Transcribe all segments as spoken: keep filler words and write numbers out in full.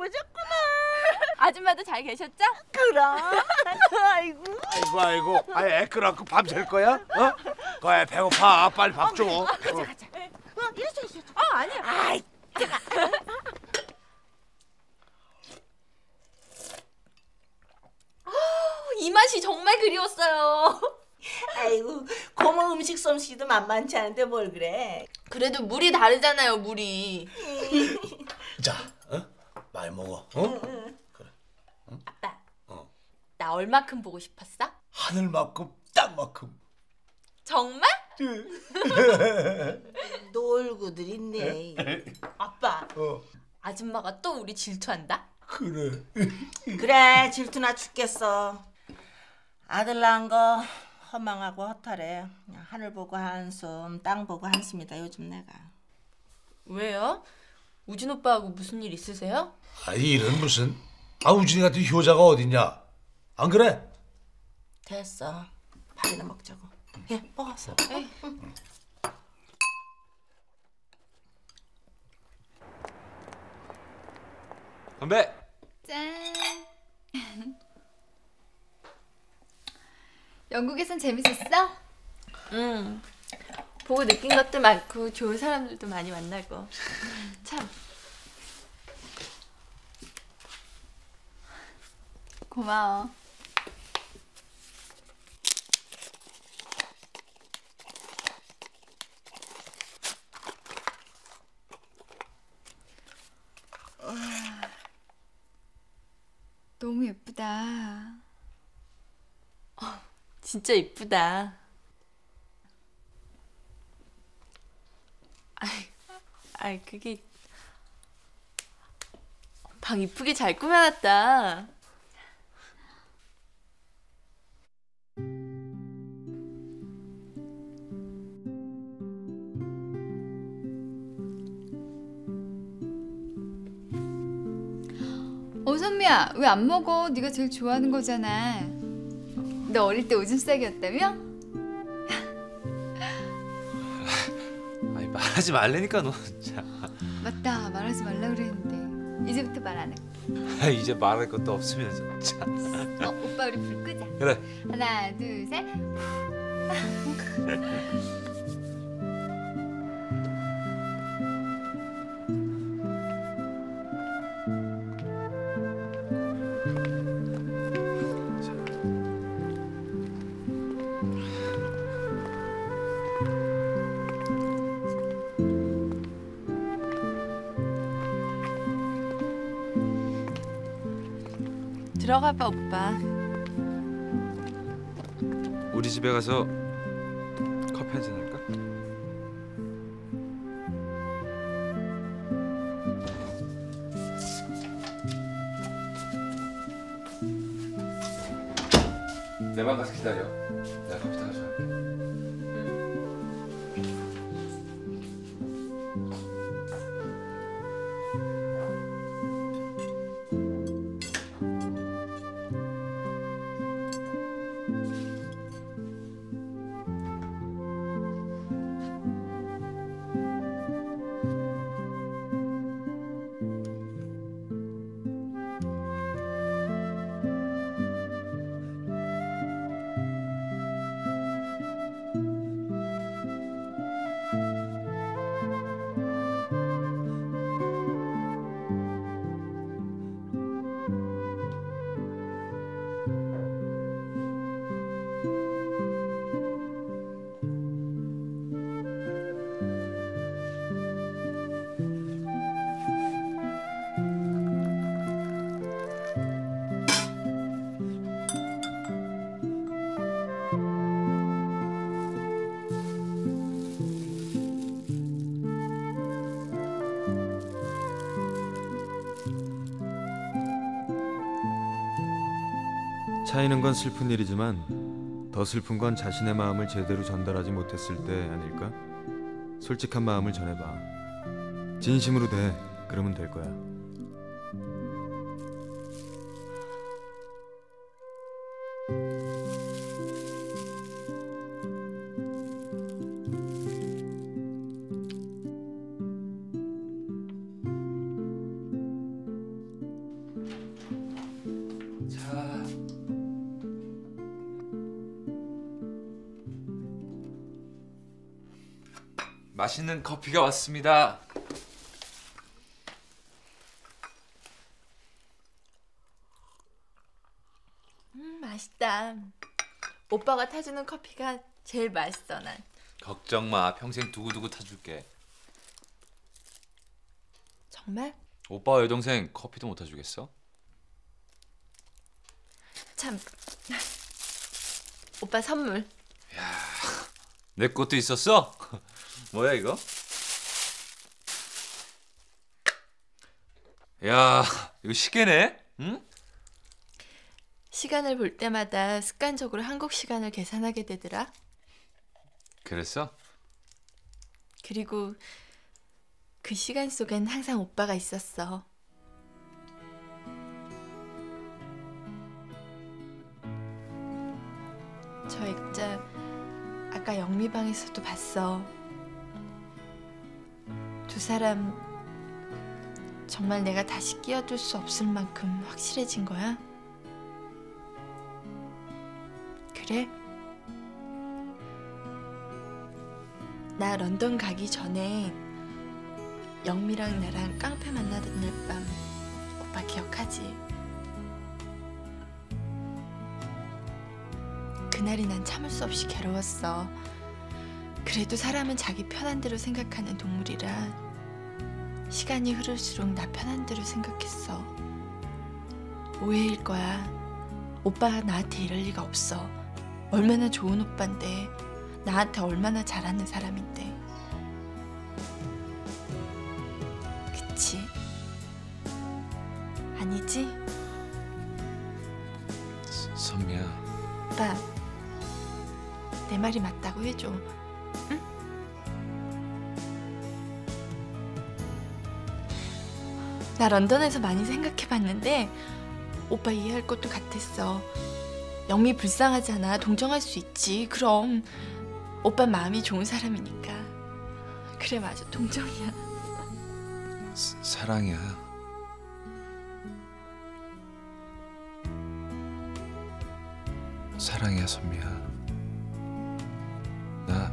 예뻐졌구나. 아줌마도 잘 계셨죠? 그럼. 아이고. 아이고 아이고. 아, 애 끌어갖고 밤샐 거야? 어? 그래 배고파. 빨리 밥 줘. 어, 가자 가자. 어, 이리서 이리서. 어, 아니야. 아이, 제가. 이 맛이 정말 그리웠어요. 아이고, 고모 음식 솜씨도 만만치 않은데 뭘 그래. 그래도 물이 다르잖아요, 물이. 자, 어? 많이 먹어. 어? 그래. 아빠, 어. 나 얼마큼 보고 싶었어? 하늘만큼 땅만큼. 정말? 놀고들 있네. 아빠, 어. 아줌마가 또 우리 질투한다? 그래. 그래, 질투나 죽겠어. 아들 낳은 거 허망하고 허탈해. 그냥 하늘 보고 한숨, 땅 보고 한숨이다 요즘 내가. 왜요? 우진 오빠하고 무슨 일 있으세요? 아, 일은 무슨? 아, 우진이 같은 효자가 어딨냐? 안 그래? 됐어. 밥이나 먹자고. 예, 먹었어. 에이. 건배. 짠. 영국에선 재밌었어? 응. 보고 느낀 것도 많고 좋은 사람들도 많이 만나고. 참. 고마워. 너무 예쁘다. 진짜 이쁘다. 아이, 아이 그게 방 이쁘게 잘 꾸며놨다. 어, 선미야, 왜 안 먹어? 네가 제일 좋아하는 거잖아. 너 어릴 때 오줌싸기였다며? 아니 말하지 말라니까 너 진짜. 맞다, 말하지 말라 그랬는데 이제부터 말 안 할게. 아, 이제 말할 것도 없으면 진짜. 어, 오빠 우리 불 끄자. 그래. 하나, 둘, 셋. 들어가 봐, 오빠. 우리 집에 가서 커피 한잔 할까? 내 방 가서 기다려. 내가 커피 다 가져갈게. 차이는 건 슬픈 일이지만 더 슬픈 건 자신의 마음을 제대로 전달하지 못했을 때 아닐까? 솔직한 마음을 전해봐. 진심으로 돼. 그러면 될 거야. 맛있는 커피가 왔습니다. 음, 맛있다. 오빠가 타주는 커피가 제일 맛있어 난. 걱정 마. 평생 두고두고 타줄게. 정말? 오빠와 여동생 커피도 못 타주겠어? 참. 오빠 선물. 내 것도 있었어? 뭐야 이거? 야, 이거 시계네? 응? 시간을 볼 때마다 습관적으로 한국 시간을 계산하게 되더라. 그랬어? 그리고 그 시간 속엔 항상 오빠가 있었어. 저 액자 아까 영미방에서도 봤어. 두 사람 정말 내가 다시 끼어들 수 없을 만큼 확실해진 거야? 그래? 나 런던 가기 전에 영미랑 나랑 깡패 만나던 날 밤 오빠 기억하지? 그날이 난 참을 수 없이 괴로웠어. 그래도 사람은 자기 편한 대로 생각하는 동물이라 시간이 흐를수록 나 편한 대로 생각했어. 오해일 거야. 오빠가 나한테 이럴 리가 없어. 얼마나 좋은 오빠인데, 나한테 얼마나 잘하는 사람인데. 그치? 아니지? 선미야. 오빠, 내 말이 맞다고 해줘. 응? 나 런던에서 많이 생각해봤는데 오빠 이해할 것도 같았어. 영미 불쌍하잖아. 동정할 수 있지. 그럼 오빠 마음이 좋은 사람이니까. 그래, 맞아. 동정이야. 사, 사랑이야. 사랑이야, 선미야. 나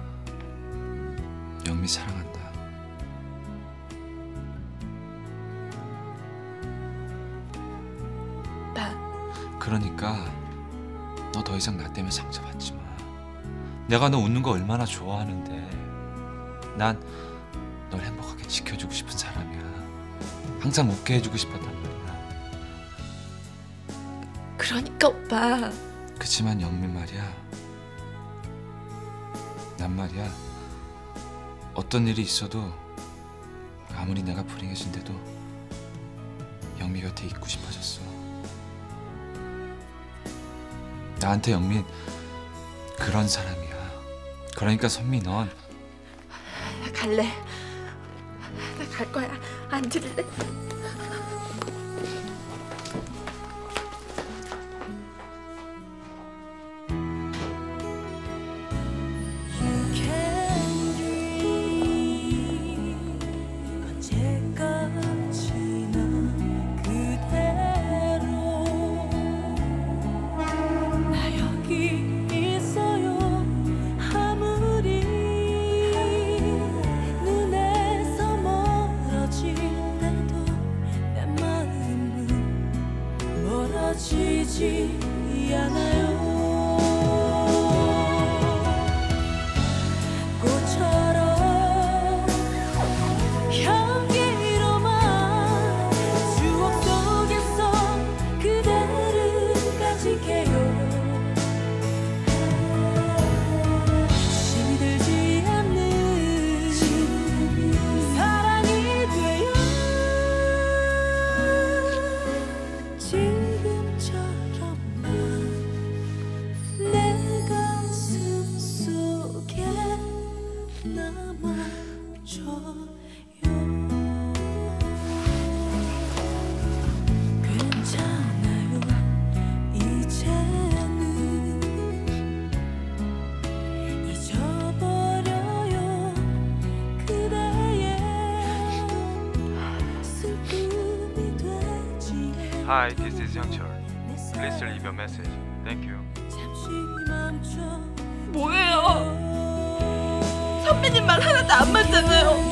영미 사랑한다. 오빠. 그러니까 너 더 이상 나 때문에 상처받지 마. 내가 너 웃는 거 얼마나 좋아하는데. 난 널 행복하게 지켜주고 싶은 사람이야. 항상 웃게 해주고 싶었단 말이야. 그러니까 오빠. 그치만 영민 말이야. 난 말이야. 어떤 일이 있어도 아무리 내가 불행해진데도 영미 곁에 있고 싶어졌어. 나한테 영민 그런 사람이야. 그러니까 선미 넌 나 갈래. 나 갈 거야. 안 들을래. 지지 않아요. 꽃처럼 향기로만 추억 속에서 그대를 가질게요. 힘이 들지 않는 사랑이 돼요. Hi, this is Hyunchul. Please leave a message. Thank you. 뭐예요? 선배님 말 하나도 안 맞잖아요.